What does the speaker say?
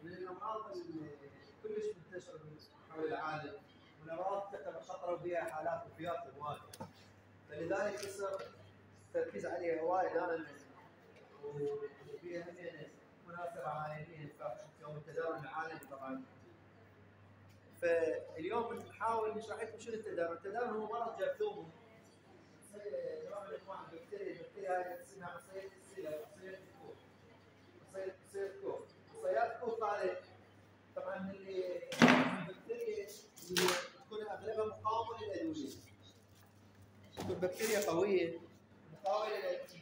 من الامراض اللي كلش منتشره حول العالم، والامراض تعتبر خطره وفيها حالات وفيات وايد، فلذلك يصير التركيز عليها وايد انا وفيها مناسبه عالميه يوم التداول العالمي طبعا. فاليوم نحاول نشرح لكم شنو التداول. التداول هو مرض جرثومي نوع من انواع البكتيريا هاي اسمها عصية السيلة وعصية الكوخ. عصية كوخ، عصيات كوخ هذه طبعا من البكتيريا اللي تكون اغلبها مقاومة للأدوية. تكون بكتيريا قوية مقاومة